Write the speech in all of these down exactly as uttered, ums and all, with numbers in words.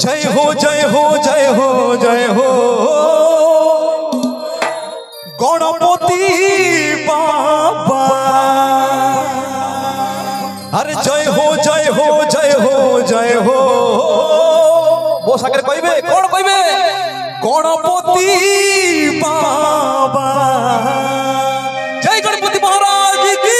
जय हो जय हो जय हो जय हो गणपति बाबा। अरे जय हो जय हो जय हो जय हो वो सागर कहबे कौन कहबे गणपति बाबा। जय गणपति महाराज की।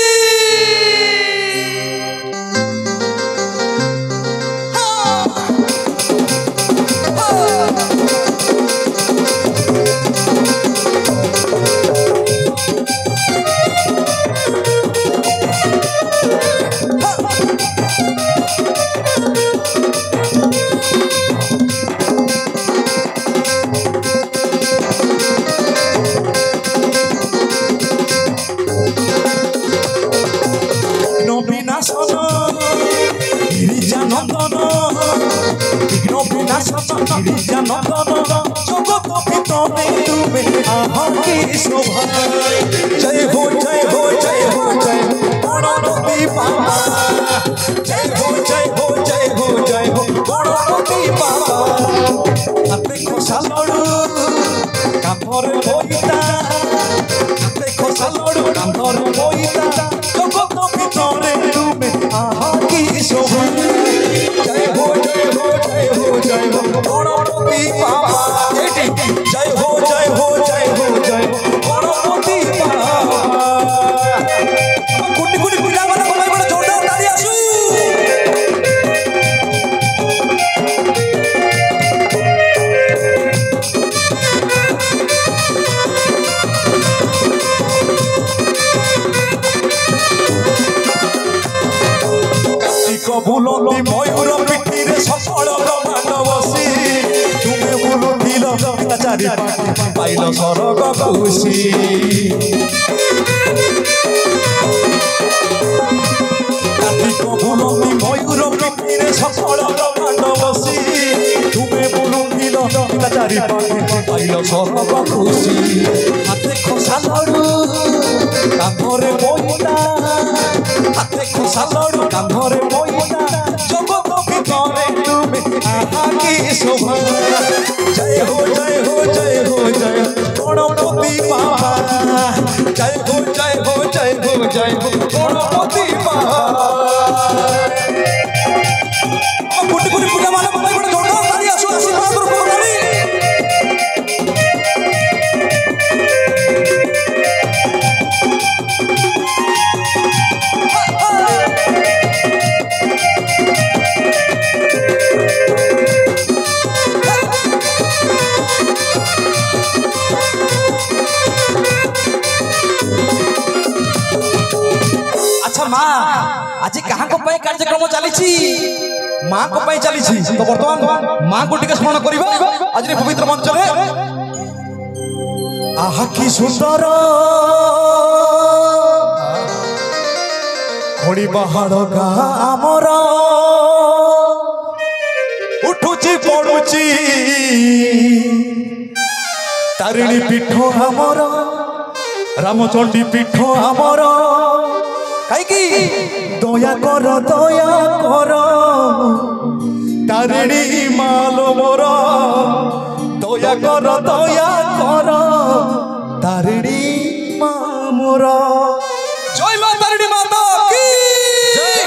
जय हो जय हो जय हो जय गणपति बाबा। जय हो जय हो जय हो जय हो गणपति बाबा। हाथे खोसा लड़ू कांधरे बोईता हाथे खोसा लड़ू कांधरे बोईता जगत भितरे तुमे आहा की शोभा। जय हो जय हो जय हो जय हो गणपति बाबा। जय हो जय हो जय हो जय हो गणपति बाबा। कुटी कुटी पूजा वाला भाई बड़ा जोरदार ताली आसू। कार्तिक बुलती मयूर पिठी रे सफल ब्रह्मांड बसी तुमे बुलुथिल चारि पाइल सरग खुशी। कार्तिक बुलती मयूर पिठी रे सफल ब्रह्मांड बसी तुमे बुलुथिल चारि पाइल सरग खुशी। हाथे खोसा लड़ू कांधरे बोईता हाथे खोसा लड़ू कांधरे बोईता जगत भितरे तुमे आहा की शोभा। जय हो जय हो जय हो जय गणपति बाबा। जय हो जय हो जय हो जय हो गणपति बाबा। कुटी कुटी पूजा वाला भाई बड़ा जोरदार ताली आसू आशीर्वाद करो ताली। अच्छा माँ आज कहाँ को पाई कार्यक्रम चली माँ को पाई चली तो बर्तमान माँ को टिके स्मरण करबा आज पवित्र मंच रे। आहा की सुंदर खोड़ी पहाड़ गामर उठुची पड़ुची तारिणी पीठ आमर रामचंडी पीठ आमर कहीं दया कर दया कर तारिणी मालो मोर दया कर दया कर तारिणी मा मोर। जय मां तारिणी माता की जय।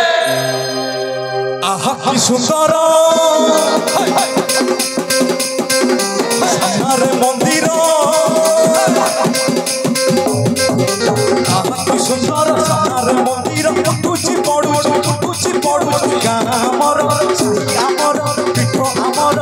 आहा की सुंदर सामने मंदिर आहा की सुंदर सामने मंदिर उठुची पड़ुची उठुची पड़ुची गामर गामर पीठ आमर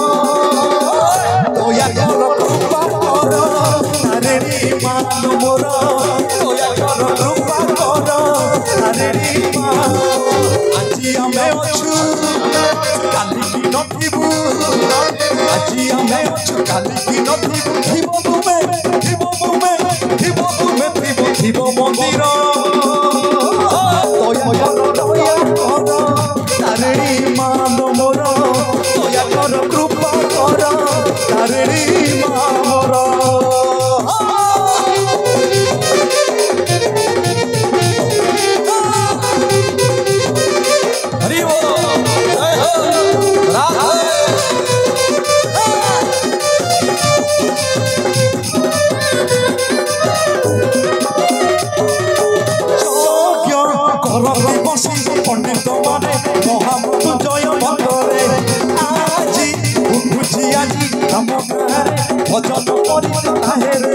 दया कर कृपा कर तारिणी मान मोर दया कर कृपा कर तारिणी मान। আজি आमे अछु काली की नथिबु আজি आमे अछु काली की नथिबु थिबो तुमे थिबो तुमे थिबो तुमे थिबो थिबो मंदिर दया कर दया कर तारिणी मान मोर दया कर कृपा कर तारिणी मान मोर। हरि बोल जय हो राधा राम भजन करी काहे रे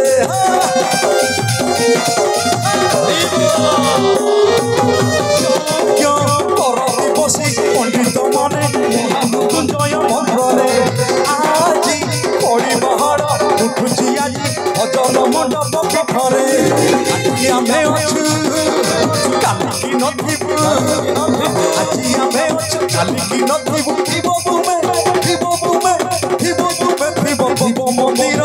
बसी पंडित माने मृत्युंजय मंत्रे आज पड़ी बाहर उठुची आज भजन मंडप पीठरे आज आम अच्छु कालिकी नथिबु आज आम अच्छु कालिकी नथिबु थिबो तुमे थिबो तुमे थिबो तुमे थिबो शिव मंदिर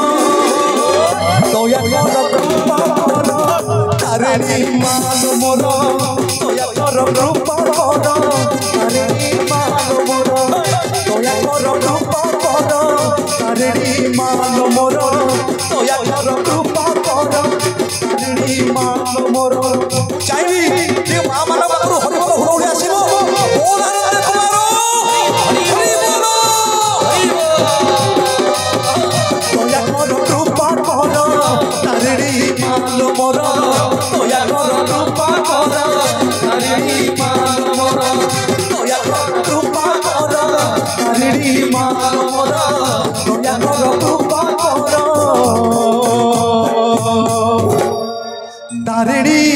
दया कर कृपा कर तारिणी मान मोर दया कर कृपा कर तारिणी मान मोर दया कर कृपा कर तारिणी मान मोर दया कर कृपा कर तारिणी मान मोर चाहिए जे मां मान पाखरु हरि बोल हुरहुरी आसीबो बोल आनंद कुमार हरि हरि बोल हरि बोल दया कर कृपा कर तारिणी मान मोर दया कर कृपा कर तारिणी मान मोर दया कर कृपा कर तारिणी मान मोर दया कर कृपा कर तारिणी